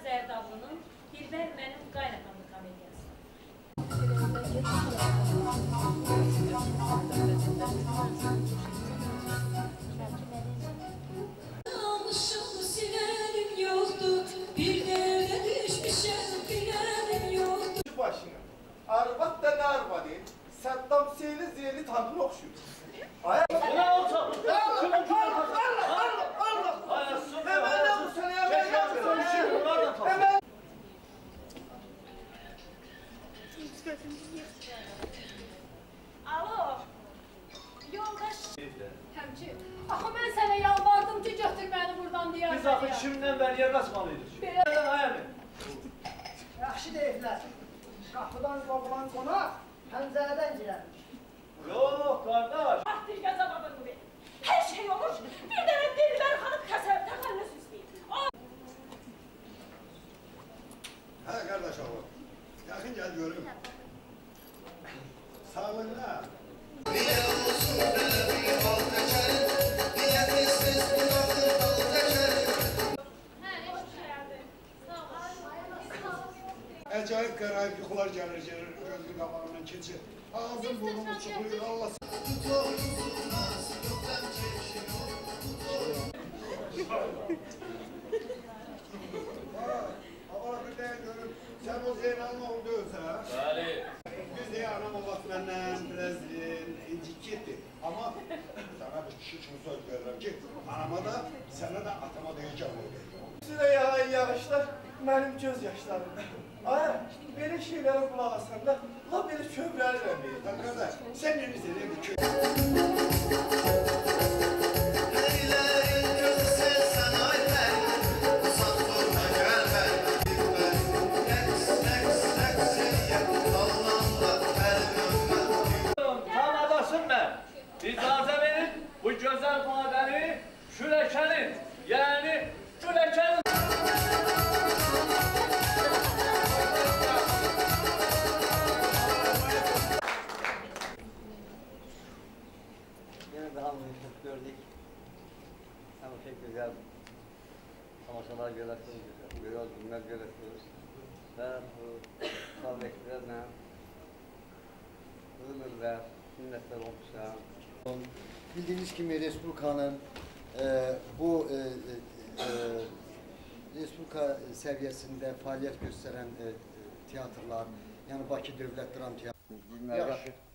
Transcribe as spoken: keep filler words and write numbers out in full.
Zərdablı'nın Dilbər Mənim Qaynatamlı komediyası. Almışım sinerim yoktu, bir derde düşmüşüm bilenim yoktu. Başına, arvat da ne arva değil, Saddam Hüseyin'i zeyli tadını okşuyor. Ay, Ne olsa? Allah, Allah, Allah, Allah! Hemen de bu sene hemen yapsın. Hemen. Alo, yoldaş. Həmçi, axı mən sənə yalvardım ki, götür məni buradan deyər. Biz axı şimdiden bəriyə qaçmalıyız. Belə- Ayağını. Yaxşı deyiblər. Qapıdan qovulan qonaq pəncərədən girərmiş. Yok kardeş. Ah, Dilgə cavabını ver. Hər şey olur. Bir dənə Dilbər xanım kəsər, təxəllüs istəyir. Ha kardeş oğlum, yakın gel görüm. Sağlığına. Acayip garayip yuxular gəlir, gəlir, gözlü qabağından keçir. Ağzın burnunu çıxıyor, Allah Hava bir de görüp, sen o Zeynal'ın oğlu dövse ha? Bəli. Biz de anam olaq məndən biraz incikiydi. Ama sana bir kişi için söz veririm ki, anama da, sana da atama diyeceğim oldu. Size yağan yağışlar, benim göz yaşlarım. Ay, böyle şeylere kulak asan da, la beni kövrəli vermeyin. Lan kardeş, sen yeni sene bir köy. Tanadasın ben. İcazə verin bu güzel madəni Şüləkenin, yani Şüləkenin. Yine daha müşkül gördük. Ama pek güzel tamaşalar görüyorsunuz, görüyoruz, günler görüyorsunuz. Ve bu sabreklerle uzun ve minnetler olmuşlar. Bildiğiniz gibi Respublika'nın e, bu e, e, Respublika seviyesinde faaliyet gösteren e, tiyatrolar, yani Bakı Devlet Dram Tiyatrosu. Yaxşı.